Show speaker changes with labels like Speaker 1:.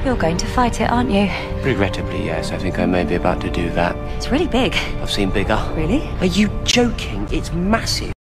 Speaker 1: You're going to fight it, aren't you?
Speaker 2: Regrettably, yes. I think I may be about to do that.
Speaker 1: It's really big.
Speaker 2: I've seen bigger.
Speaker 1: Really?
Speaker 2: Are you joking? It's massive.